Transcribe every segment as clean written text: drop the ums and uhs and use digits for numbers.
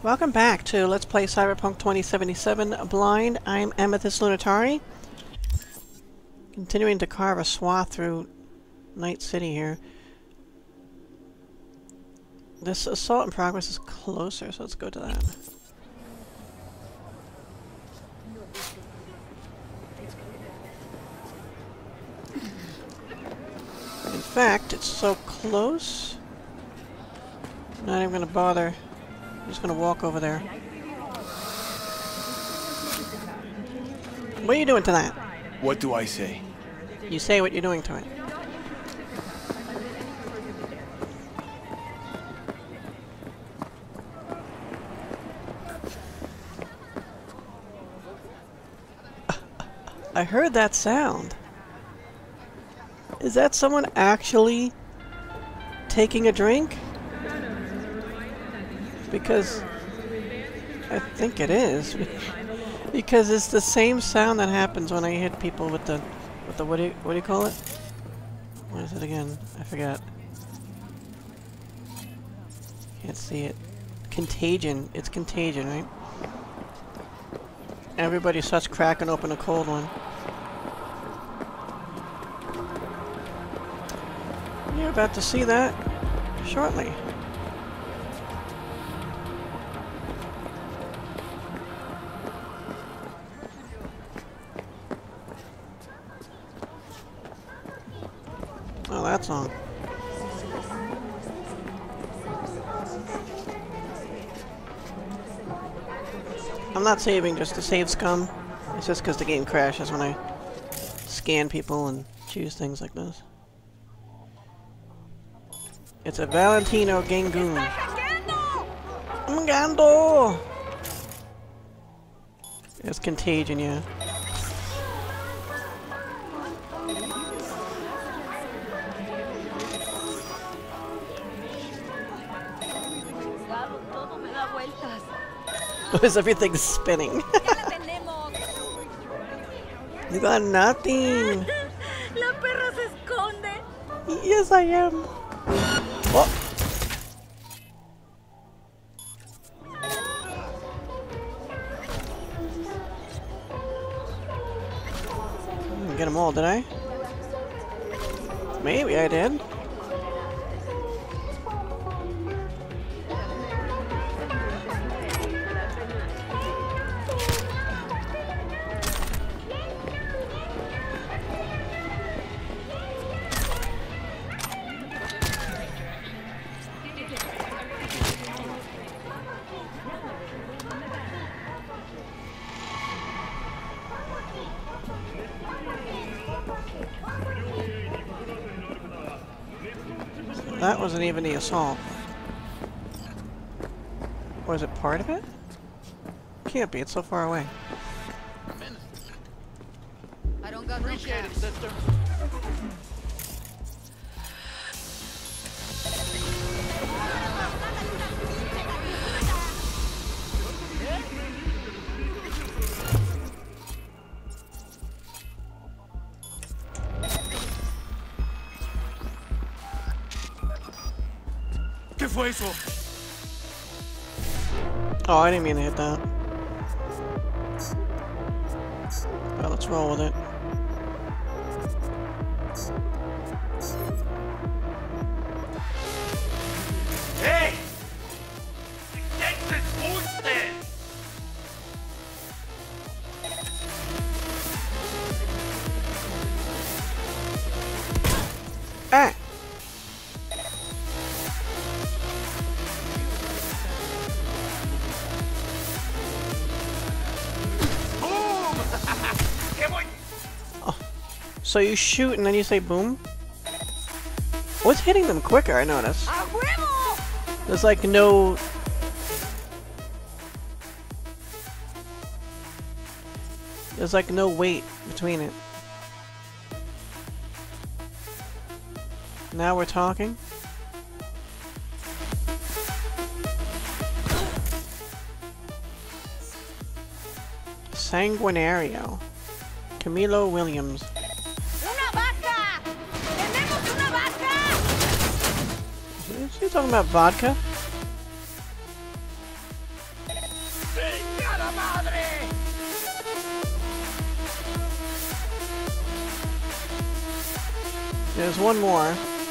Welcome back to Let's Play Cyberpunk 2077 Blind. I'm Amethyst Lunitari. Continuing to carve a swath through Night City here. This assault in progress is closer, so let's go to that. In fact, it's so close, I'm not even going to bother. I'm just going to walk over there. What are you doing to that? What do I say? You say what you're doing to it. I heard that sound. Is that someone actually taking a drink? Because I think it is. Because it's the same sound that happens when I hit people with the what do you call it? What is it again? I forgot. Can't see it. Contagion. It's contagion, right? Everybody starts cracking open a cold one. You're about to see that shortly. Oh, that song. I'm not saving just to save scum. It's just because the game crashes when I scan people and choose things like this. It's a Valentino Gangoon. Gando! It's contagion, yeah. Is everything spinning? You got nothing. La perra se esconde. Yes, I am. What? I didn't get them all, did I? Maybe I did. That wasn't even the assault. Was it part of it? Can't be, it's so far away. I don't got no cash. sister. ¿Qué fue eso? Oh, I didn't mean to hit that. Well, let's roll with it. ¡Hey! ¡Detente usted! Ah! So you shoot and then you say boom? What's hitting them quicker, I notice? There's like no... There's like no wait between it. Now we're talking? Sanguinario. Camilo Williams. Is he talking about vodka? There's one more.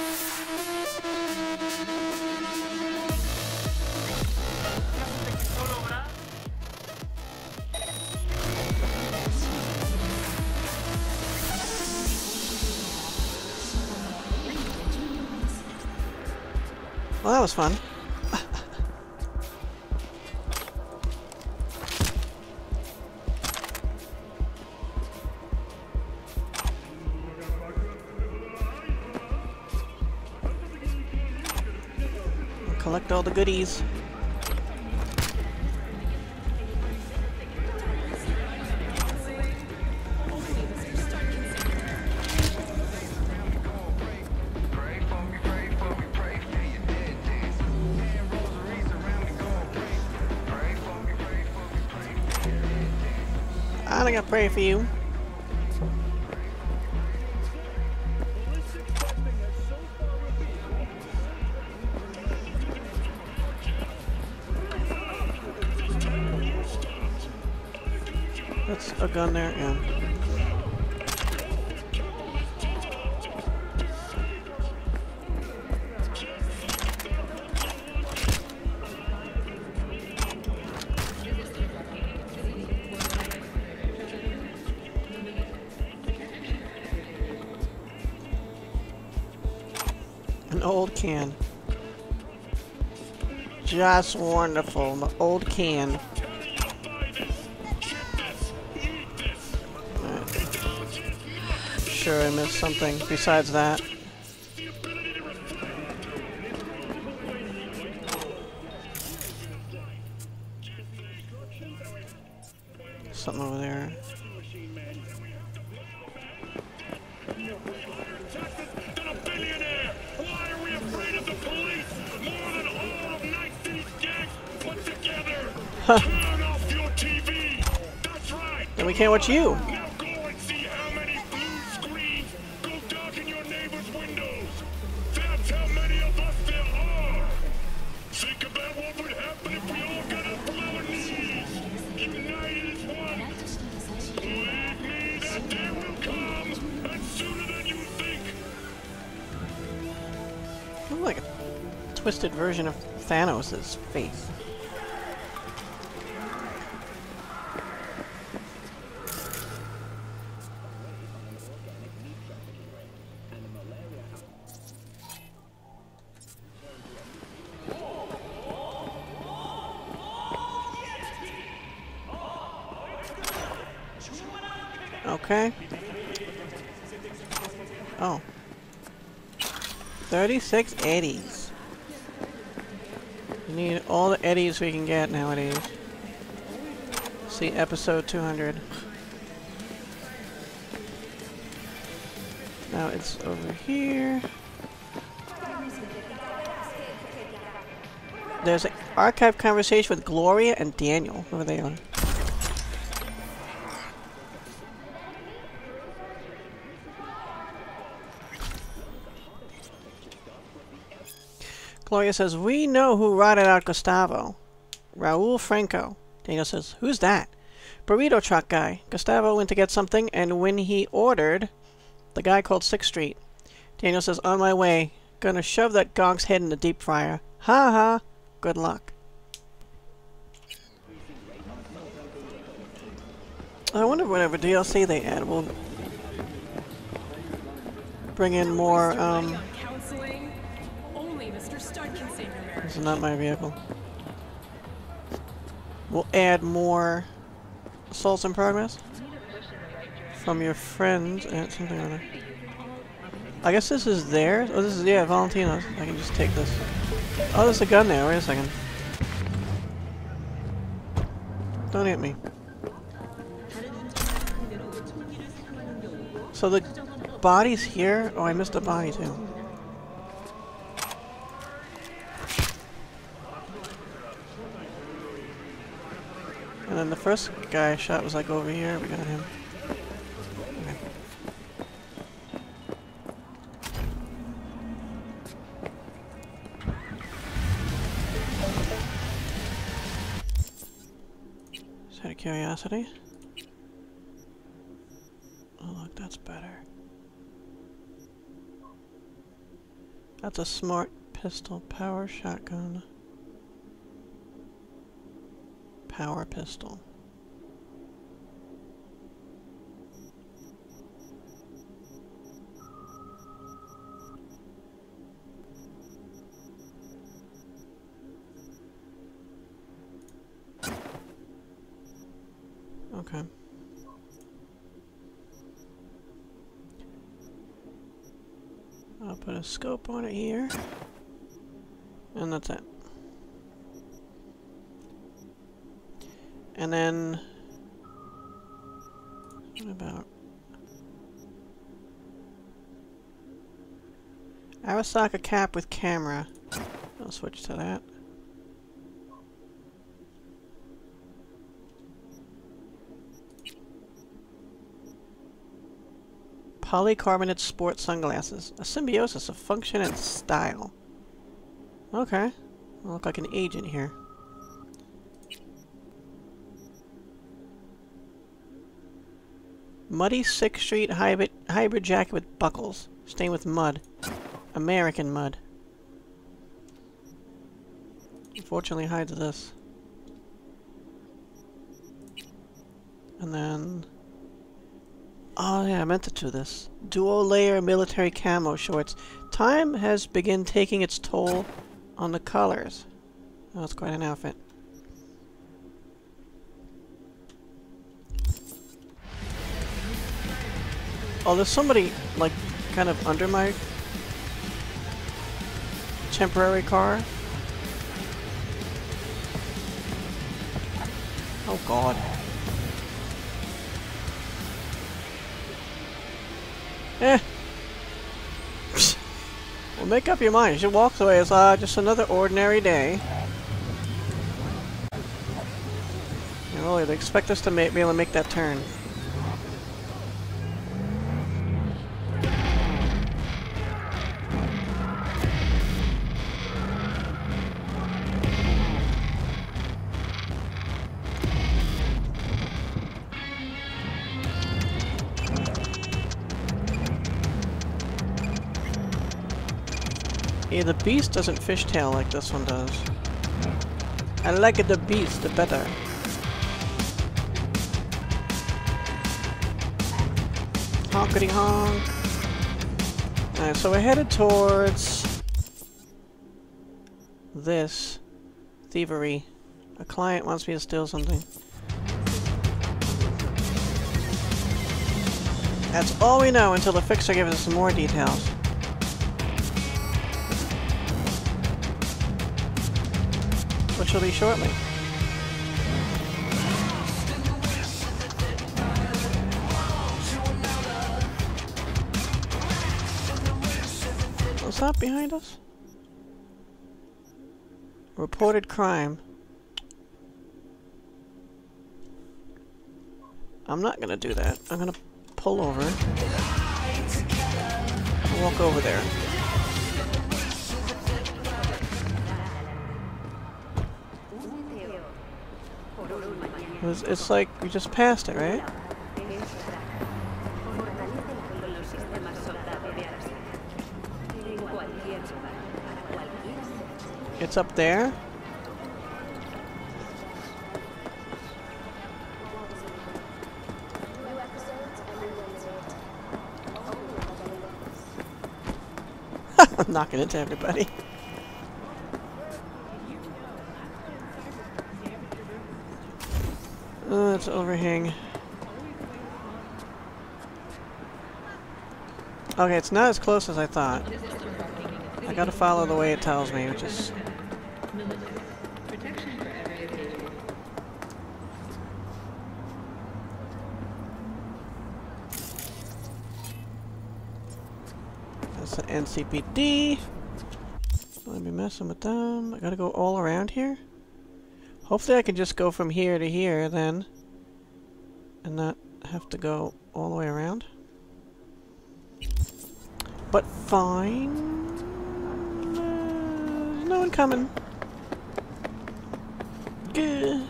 Well, that was fun. Collect all the goodies. I'm gonna pray for you. That's a gun there, yeah. An old can. Just wonderful. An old can. Sure, I missed something besides that. Something over there. Huh. Then we can't watch you. Like a twisted version of Thanos' face. Okay. Oh. 36 eddies. We need all the eddies we can get nowadays. See episode 200. Now it's over here. There's an archive conversation with Gloria and Daniel. Whoever they are. Gloria says, we know who rotted out Gustavo. Raul Franco. Daniel says, who's that? Burrito truck guy. Gustavo went to get something, and when he ordered, the guy called 6th Street. Daniel says, on my way. Gonna shove that gonk's head in the deep fryer. Ha ha. Good luck. I wonder whatever DLC they add will bring in more, This is not my vehicle. We'll add more Assaults in Progress from your friends and something or other. I guess this is theirs. Oh, this is, yeah, Valentino's. I can just take this. Oh, there's a gun there. Wait a second. Don't hit me. So the body's here? Oh, I missed a body too. And then the first guy I shot was like over here. We got him. Okay. Just out of curiosity. Oh look, that's better. That's a smart pistol. Power shotgun. Power pistol. Okay. I'll put a scope on it here. And that's it. And then... what about... Arasaka cap with camera. I'll switch to that. Polycarbonate sport sunglasses. A symbiosis of function and style. Okay. I look like an agent here. Muddy 6th Street hybrid jacket with buckles. Stained with mud. American mud. Unfortunately hides this. And then... oh yeah, I meant to do this. Dual-layer military camo shorts. Time has begun taking its toll on the colors. Oh, that's quite an outfit. Oh, there's somebody, like, kind of under my temporary car. Oh god. Eh. Well, make up your mind. She walks away as, just another ordinary day. You know, they expect us to be able to make that turn. Yeah, the beast doesn't fishtail like this one does. I like it the beast, the better. Honkity honk. Alright, so we're headed towards this thievery. A client wants me to steal something. That's all we know until the fixer gives us some more details. Which will be shortly. What's that behind us? Reported crime. I'm not gonna do that. I'm gonna pull over. I'll walk over there. It's like we just passed it, right? It's up there? I'm knocking into everybody. It's overhang. Okay, it's not as close as I thought. I gotta follow the way it tells me, which is... That's the NCPD. Don't be messing with them. I gotta go all around here? Hopefully I can just go from here to here then. And not have to go all the way around. But fine. There's no one coming. Good.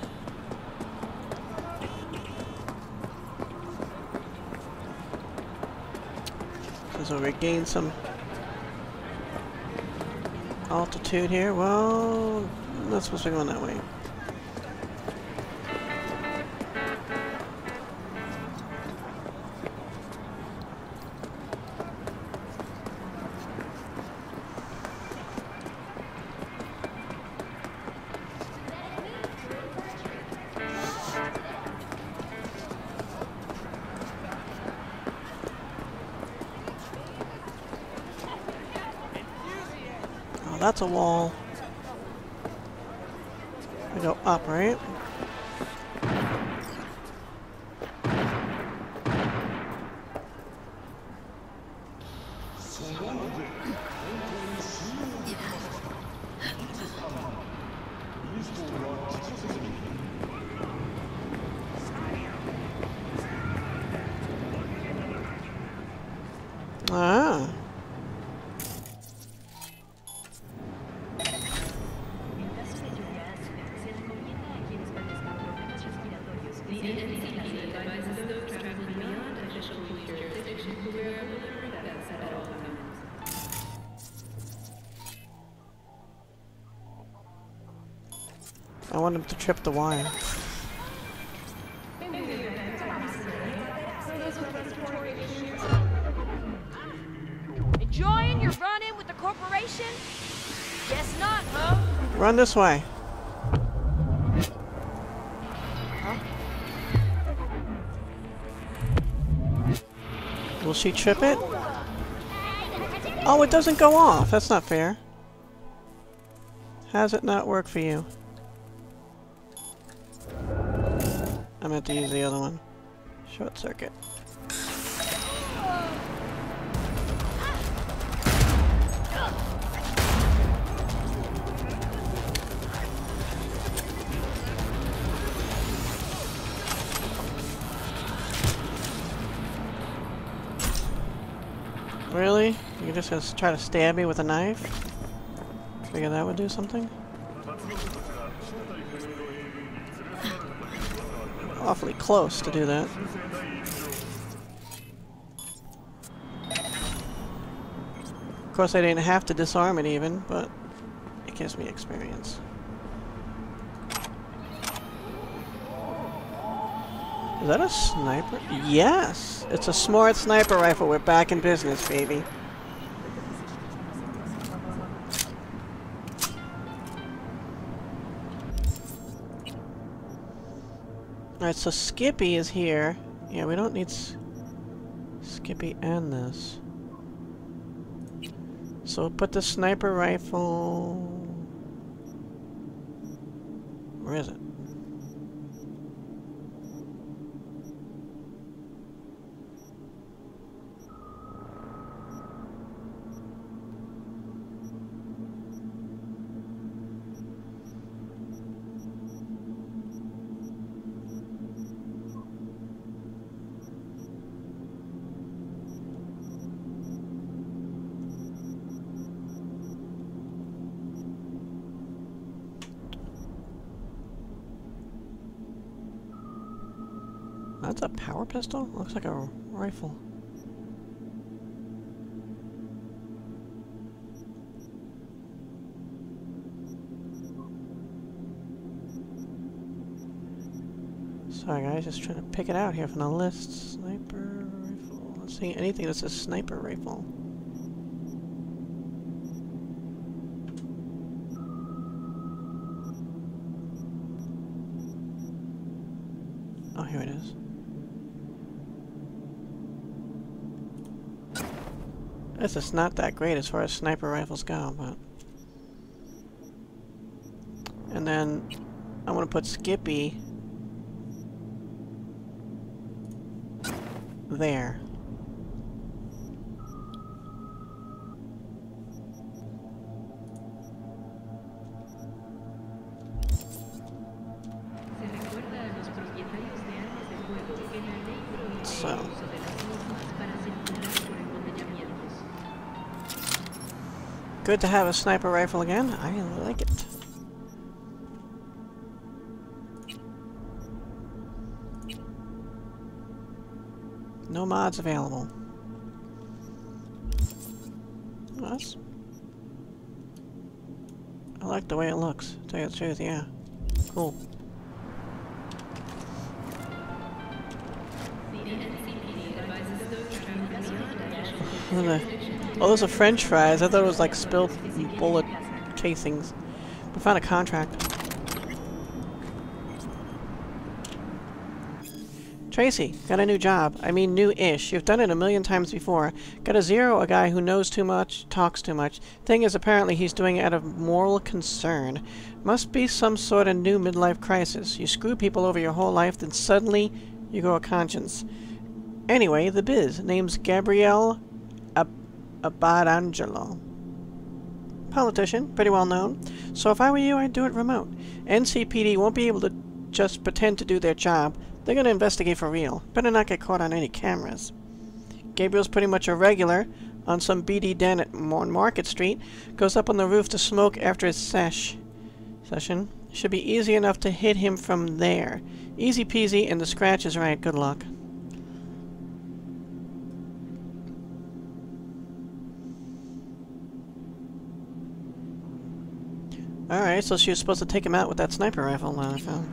So we'll regain some Altitude here. Well, I'm not supposed to be going that way. Oh, that's a wall. I go up, right? Ah. I want him to trip the wire. Enjoying your run-in with the corporation? Guess not, huh? Run this way. Will she trip it? Oh, it doesn't go off. That's not fair. How's it not work for you? I meant to use the other one. Short circuit. Really? You just gonna try to stab me with a knife? Figure that would do something? Awfully close to do that. Of course I didn't have to disarm it even, but it gives me experience. Is that a sniper? Yes! It's a smart sniper rifle. We're back in business, baby. Alright, so Skippy is here. Yeah, we don't need Skippy and this. So we'll put the sniper rifle... Where is it? That's a power pistol? Looks like a rifle. Sorry guys, just trying to pick it out here from the list. Sniper rifle. Let's see anything that says sniper rifle. Oh, here it is. This is not that great as far as sniper rifles go, but... And then I'm gonna put Skippy there. So. Good to have a sniper rifle again. I like it. No mods available. Us? I like the way it looks, to tell you the truth, yeah. Cool. Oh, those are French fries. I thought it was like spilled bullet casings. We found a contract. Tracy, got a new job. I mean, new-ish. You've done it a million times before. Gotta zero a guy who knows too much, talks too much. Thing is, apparently he's doing it out of moral concern. Must be some sort of new midlife crisis. You screw people over your whole life, then suddenly you grow a conscience. Anyway, the biz. Name's Gabrielle Abadangelo. Politician, pretty well known. So if I were you, I'd do it remote. NCPD won't be able to just pretend to do their job. They're gonna investigate for real. Better not get caught on any cameras. Gabriel's pretty much a regular on some beady den on Market Street. Goes up on the roof to smoke after his session. Should be easy enough to hit him from there. Easy peasy, and the scratch is right. Good luck. Alright, so she was supposed to take him out with that sniper rifle that I found.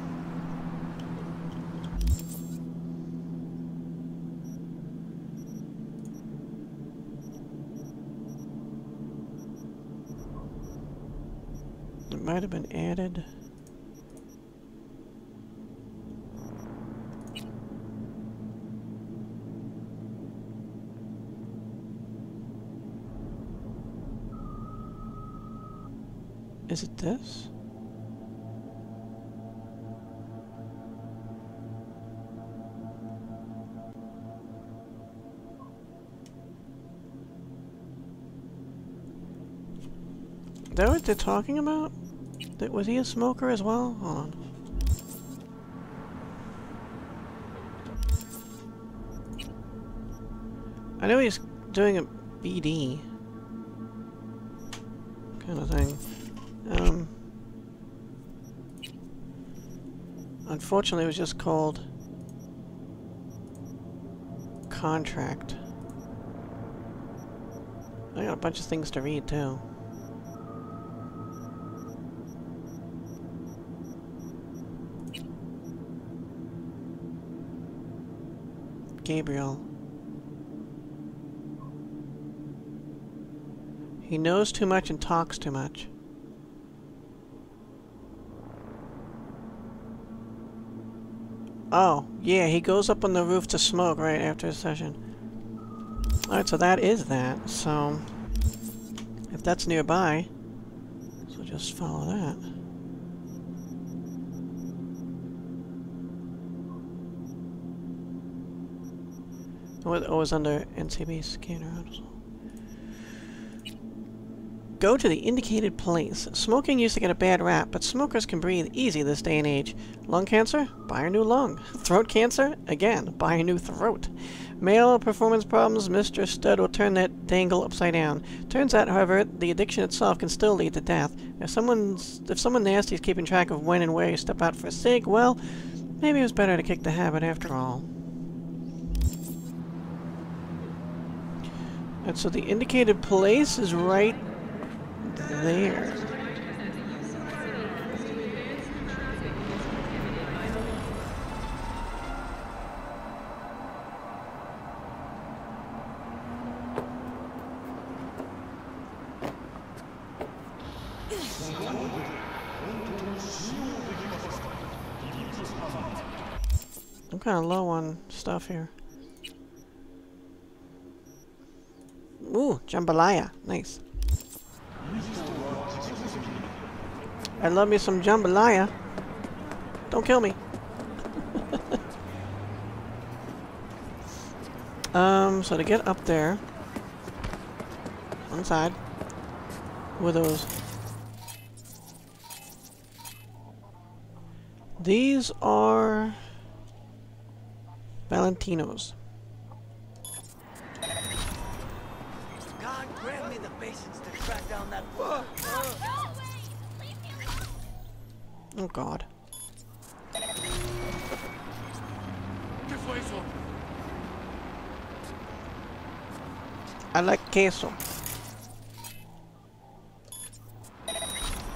It might have been added. Is it this? Is that what they're talking about? Was he a smoker as well? Hold on. I know he's doing a BD kind of thing. Unfortunately, it was just called contract. I got a bunch of things to read too. Gabriel. He knows too much and talks too much. Oh, yeah, he goes up on the roof to smoke right after his session. Alright, so that is that. So, if that's nearby, so just follow that. Oh, it was under NCB scanner. Go to the indicated place. Smoking used to get a bad rap, but smokers can breathe easy this day and age. Lung cancer? Buy a new lung. Throat cancer? Again, buy a new throat. Male performance problems? Mr. Stud will turn that dangle upside down. Turns out, however, the addiction itself can still lead to death. If someone nasty is keeping track of when and where you step out for a cig, well, maybe it was better to kick the habit after all. And so the indicated place is right there. I'm kind of low on stuff here. Ooh, jambalaya. Nice. I love me some jambalaya. Don't kill me. So to get up there, one side, with those. These are Valentinos. God grant me the patience to track down that Oh God. ¿Qué fue eso? I like queso.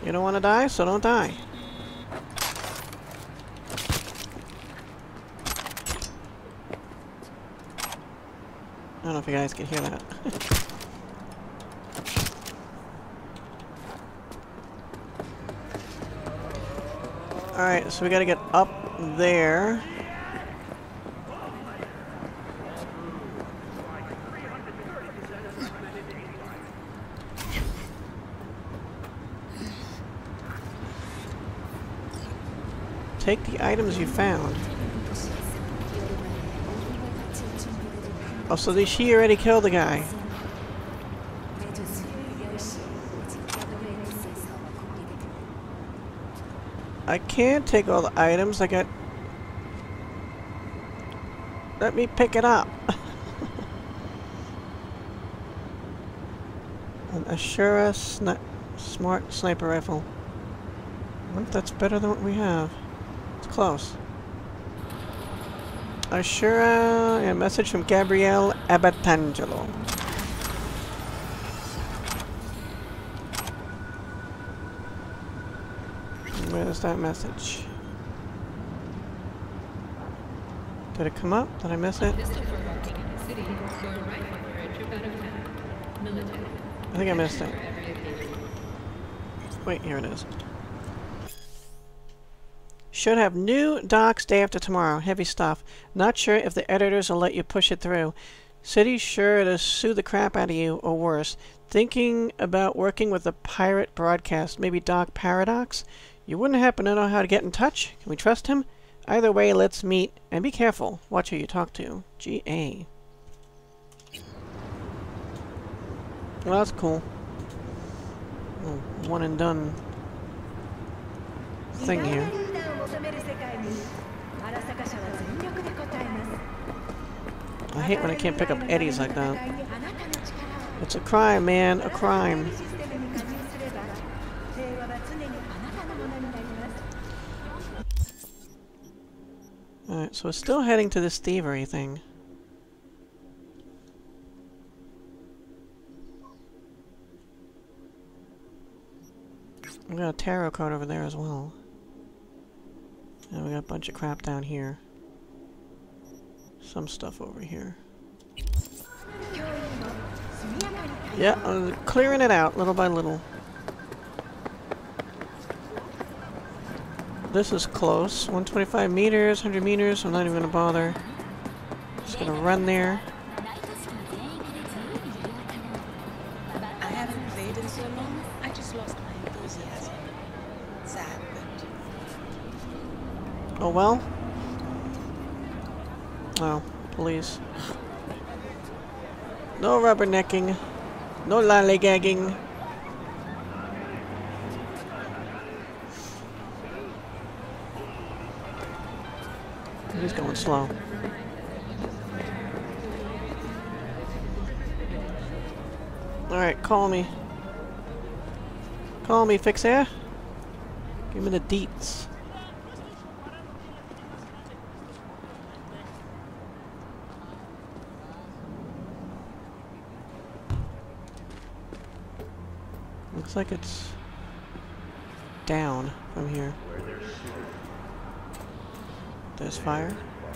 You don't want to die, so don't die. I don't know if you guys can hear that. Alright, so we gotta get up there. Take the items you found. Oh, so she already killed the guy. I can't take all the items. I got... Let me pick it up. An Ashura Smart Sniper Rifle. I wonder if that's better than what we have. It's close. Ashura, a message from Gabrielle Abatangelo. Where's that message? Did it come up? Did I miss it? I think I missed it. Wait, here it is. Should have new docs day after tomorrow. Heavy stuff. Not sure if the editors will let you push it through. City's sure to sue the crap out of you, or worse. Thinking about working with a pirate broadcast, maybe Doc Paradox? You wouldn't happen to know how to get in touch? Can we trust him? Either way, let's meet. And be careful. Watch who you talk to. G.A. Well, that's cool. One and done thing here. I hate when I can't pick up eddies like that. It's a crime, man. A crime. Alright, so we're still heading to this thievery thing. We got a tarot card over there as well. And we got a bunch of crap down here. Some stuff over here. Yeah, I'm clearing it out little by little. This is close. 125 meters, 100 meters. I'm not even gonna bother. Just gonna run there. I haven't played in so long. I just lost my enthusiasm. Sad, but... Oh well. Oh, police. No rubbernecking. No lollygagging. He's going slow. Alright, call me. Call me, Fixer. Give me the deets. Looks like it's down from here. There's fire.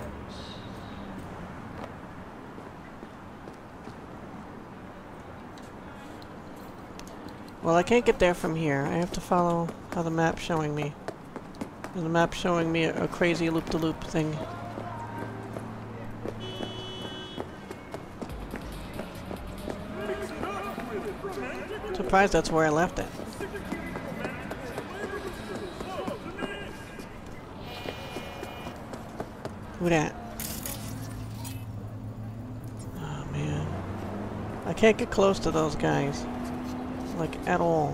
Well, I can't get there from here. I have to follow how the map's showing me. And the map's showing me a crazy loop-de-loop thing. Surprised that's where I left it. Who dat? Oh man. I can't get close to those guys. Like, at all.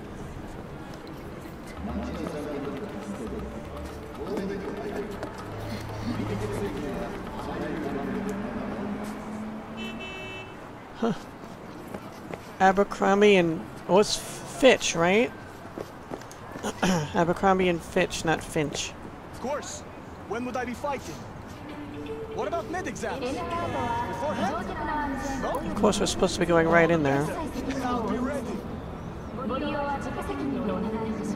Huh. Abercrombie and... oh, it's Fitch, right? Abercrombie and Fitch, not Finch. Of course. When would I be fighting? What about med exams? Beforehand? No? Of course, we're supposed to be going right in there. I'll be ready.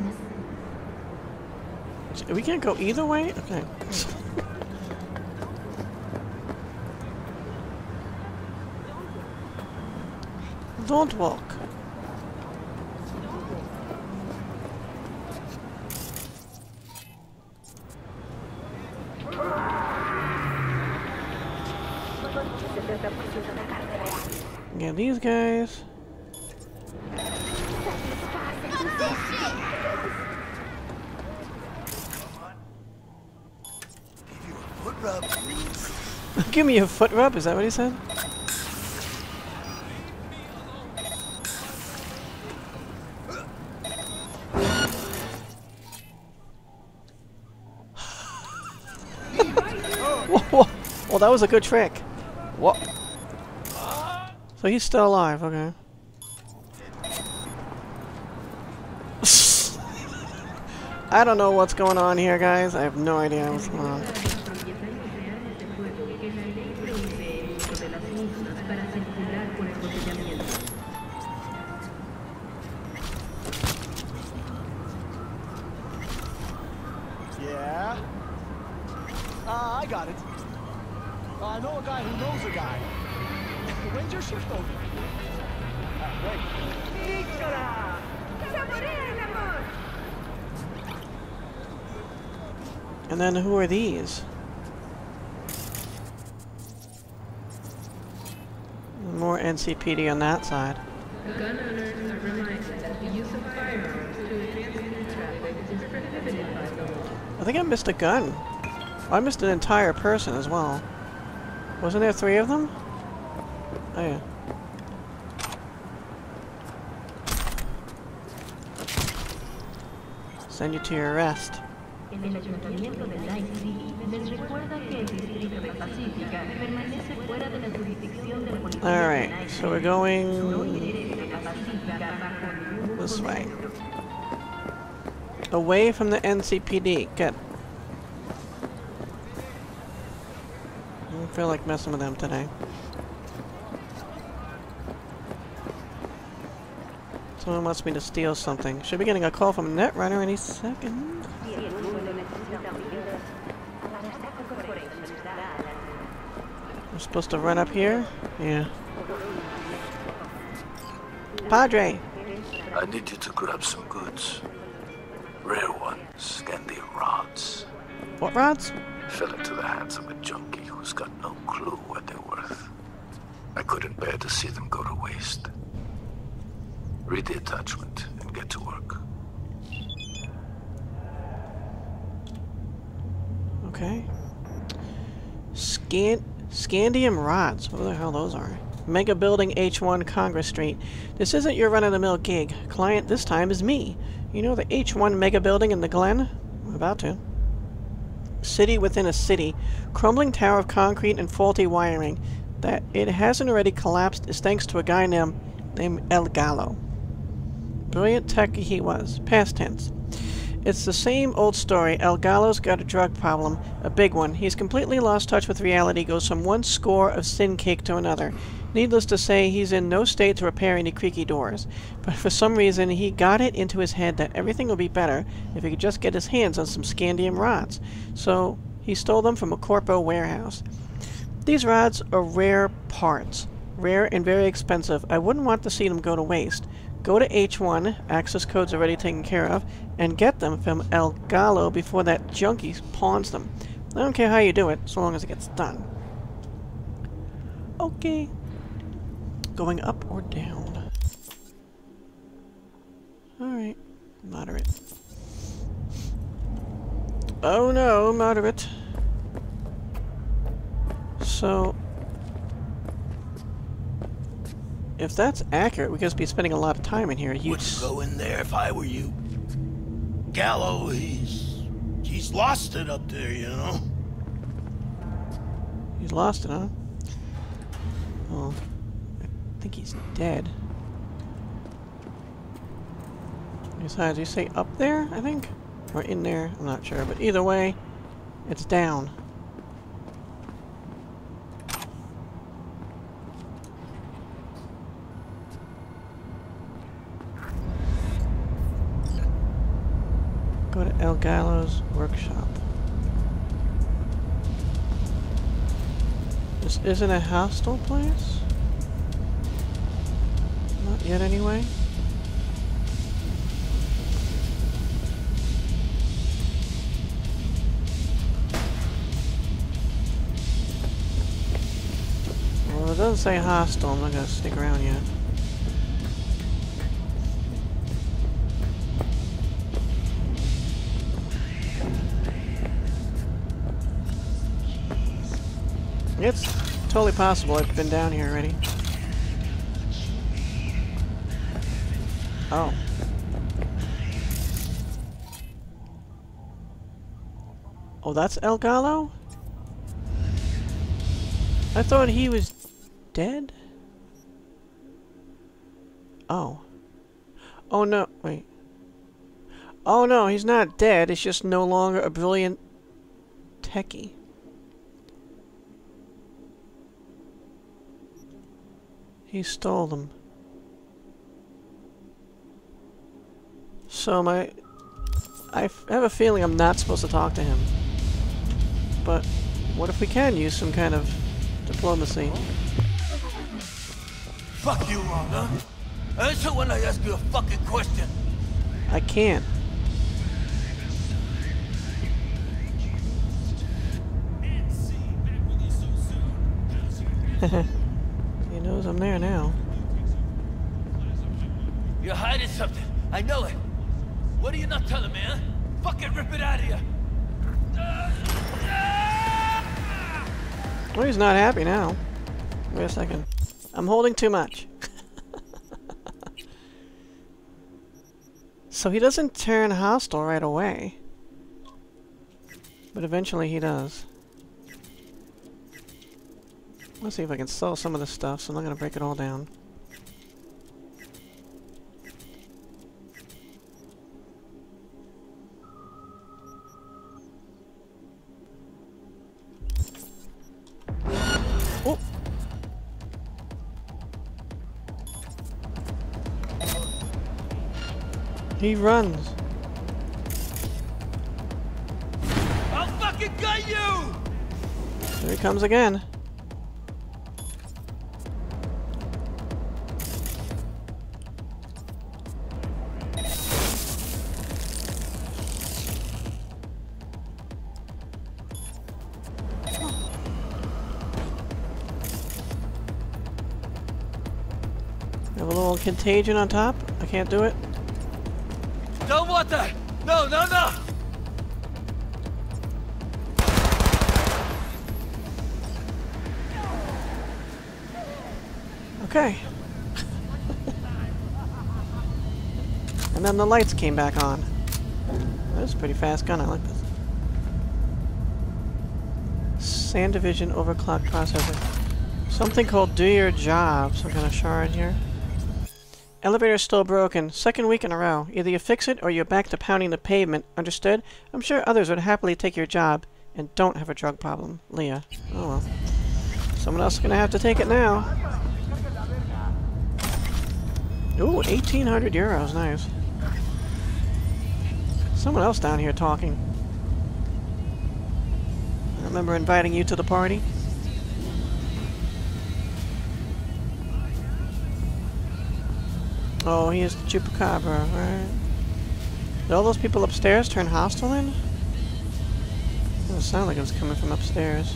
We can't go either way? Okay. Don't walk. Yeah, these guys. Foot rub. Give me a foot rub, is that what he said? Whoa. Well, that was a good trick. What? So he's still alive, okay. I don't know what's going on here, guys. I have no idea what's going on. Yeah? I got it. I know a guy who knows a guy. When's your shift over? Wait. And then who are these? More NCPD on that side. Gun owners are reminded that the use of firearms to advance in traffic is prohibited by the law. I think I missed a gun. I missed an entire person as well. Wasn't there 3 of them? Oh yeah. Send you to your arrest. El ayuntamiento de Night City les recuerda que el distrito de Pacífica permanece fuera de la jurisdicción de la policía. Alright, so we're going this way. Away from the NCPD. Good. I don't feel like messing with them today. Someone wants me to steal something. Should be getting a call from Netrunner any second. We're supposed to run up here? Yeah. Padre! I need you to grab some goods. Rare ones, scandium rods. What rods? Fell into the hands of a junkie who's got no clue what they're worth. I couldn't bear to see them go to waste. Read the attachment and get to work. Okay. Scandium rods. What the hell those are? Mega Building H1 Congress Street. This isn't your run-of-the-mill gig. Client this time is me. You know the H1 Mega Building in the Glen? I'm about to. City within a city. Crumbling tower of concrete and faulty wiring. That it hasn't already collapsed is thanks to a guy named El Gallo. Brilliant tech he was. Past tense. It's the same old story. El Gallo's got a drug problem, a big one. He's completely lost touch with reality, goes from one score of sin cake to another. Needless to say, he's in no state to repair any creaky doors. But for some reason, he got it into his head that everything would be better if he could just get his hands on some scandium rods. So, he stole them from a corpo warehouse. These rods are rare parts. Rare and very expensive. I wouldn't want to see them go to waste. Go to H1, access code's already taken care of, and get them from El Gallo before that junkie pawns them. I don't care how you do it, so long as it gets done. Okay. Going up or down? Alright. Moderate. Oh no, moderate. So... if that's accurate, we could be spending a lot of time in here. Wouldn't go in there if I were you. Gallo, he's lost it up there, you know? He's lost it, huh? Oh, I think he's dead. Besides, you say up there, I think? Or in there, I'm not sure. But either way, it's down. Go to El Gallo's workshop. This isn't a hostile place? Not yet, anyway. Well, it doesn't say hostile. I'm not gonna stick around yet. It's totally possible I've been down here already. Oh. Oh, that's El Gallo? I thought he was dead? Oh. Oh no, wait. Oh no, he's not dead, it's just no longer a brilliant techie. He stole them. So I have a feeling I'm not supposed to talk to him. But what if we can use some kind of diplomacy? Fuck you, Rhonda. Answer when I ask you a fucking question. I can't. He knows I'm there now. You're hiding something. I know it. What are you not telling me, huh? Fucking rip it out of you. Well, he's not happy now. Wait a second. I'm holding too much. So he doesn't turn hostile right away. But eventually he does. Let's see if I can sell some of this stuff, so I'm not going to break it all down. Oh! He runs. I'll fucking gut you! Here he comes again. We have a little contagion on top. I can't do it. Don't want that! No, no, no! Okay. And then the lights came back on. That's a pretty fast gun, I like this. Sand Division Overclock Processor. Something called Do Your Job. Some kind of shard here. Elevator's still broken. Second week in a row. Either you fix it or you're back to pounding the pavement. Understood? I'm sure others would happily take your job and don't have a drug problem. Leah. Oh well. Someone else is gonna have to take it now. Ooh, 1,800 euros. Nice. Someone else down here talking. I remember inviting you to the party. Oh, he is the Chupacabra, right? Did all those people upstairs turn hostile then? It doesn't sound like it was coming from upstairs.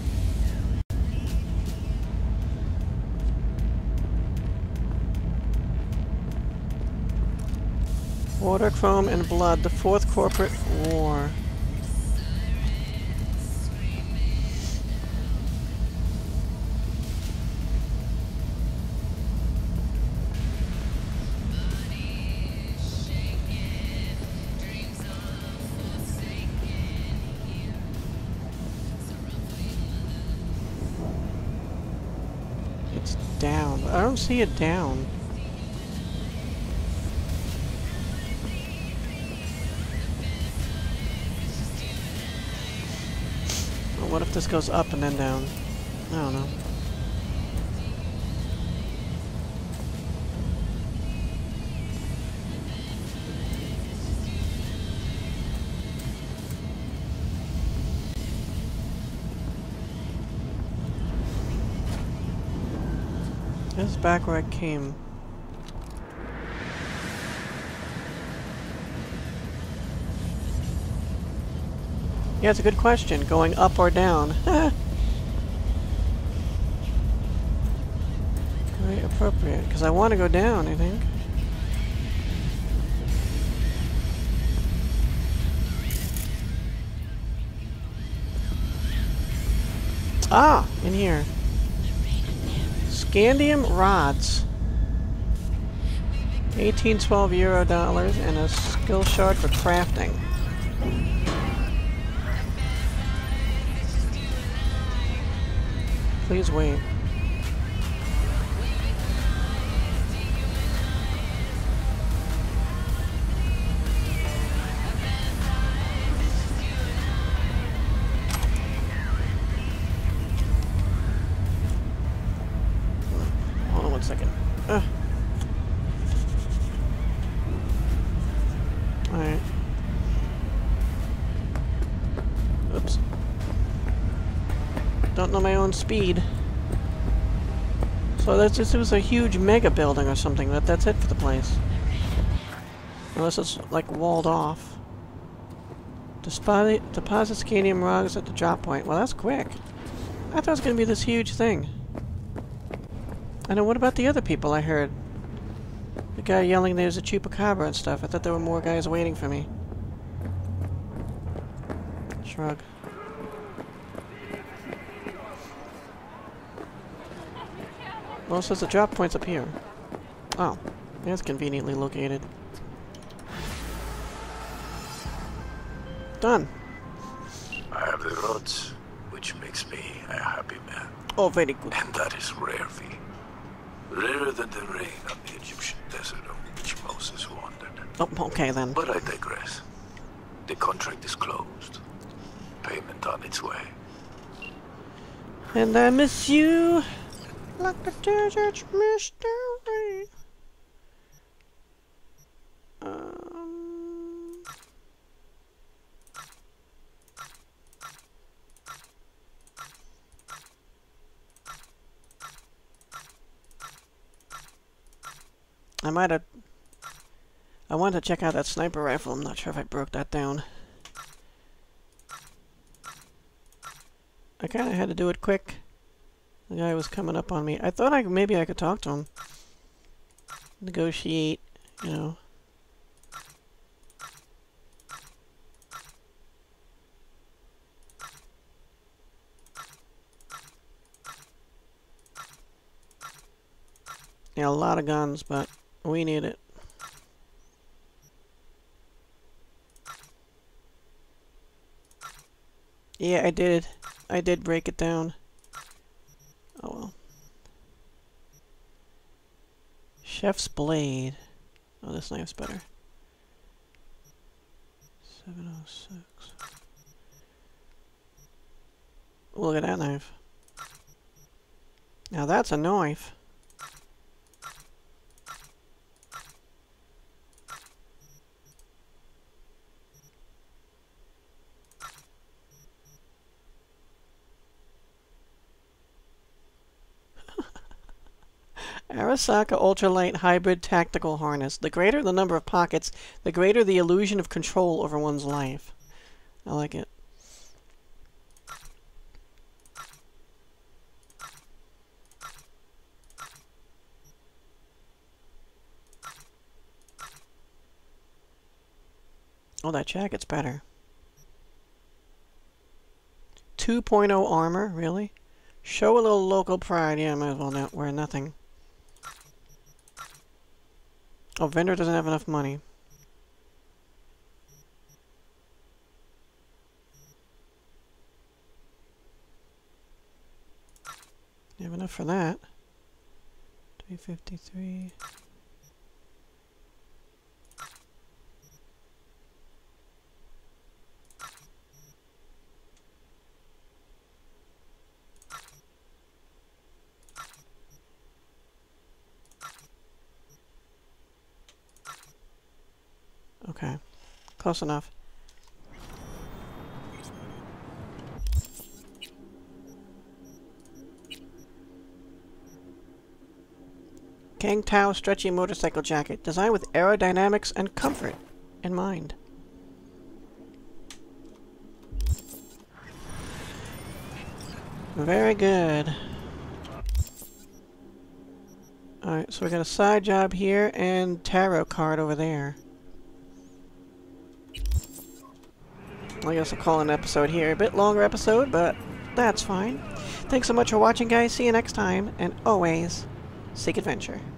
Water, chrome, and blood. The Fourth Corporate War. It's down. I don't see it down. Well, what if this goes up and then down? I don't know. This is back where I came. Yeah, it's a good question. Going up or down? Very appropriate, because I want to go down, I think. Ah, in here. Scandium rods. 1812 euro dollars and a skill shard for crafting. Please wait. Hold on 1 second. Alright. Oops. Don't know my own speed. So this was a huge mega building or something. That's it for the place. Unless it's like walled off. Deposit scandium rods at the drop point. Well, that's quick. I thought it was going to be this huge thing. I know. What about the other people I heard? The guy yelling there's a chupacabra and stuff. I thought there were more guys waiting for me. Shrug. Well, it says the drop point's up here. Oh, that's conveniently located. Done. I have the rods, which makes me a happy man. Oh, very good. And that is rare, V. Rarer than the rain on the Egyptian desert of which Moses wandered. Oh, okay then. But I digress. The contract is closed. Payment on its way. And I miss you like the desert mystery. I wanted to check out that sniper rifle. I'm not sure if I broke that down. I kind of had to do it quick. The guy was coming up on me. I thought maybe I could talk to him. Negotiate, you know. Yeah, a lot of guns, but we need it. Yeah, I did. I did break it down. Oh well. Chef's blade. Oh, this knife's better. 706. Oh, look at that knife. Now that's a knife. Arasaka Ultralight Hybrid Tactical Harness. The greater the number of pockets, the greater the illusion of control over one's life. I like it. Oh, that jacket's better. 2.0 armor, really? Show a little local pride. Yeah, might as well not wear nothing. Oh, vendor doesn't have enough money. You have enough for that. 353. Okay, close enough. Hang Tao stretchy motorcycle jacket, designed with aerodynamics and comfort in mind. Very good. Alright, so we got a side job here and tarot card over there. I guess I'll call an episode here. A bit longer episode, but that's fine. Thanks so much for watching, guys. See you next time, and always seek adventure.